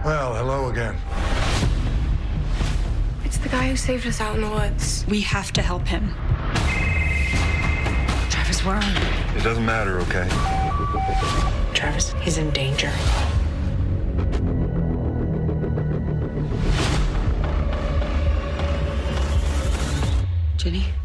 Well, hello again. It's the guy who saved us out in the woods. We have to help him. Travis, where are you? It doesn't matter, okay? Travis, he's in danger. Jenny?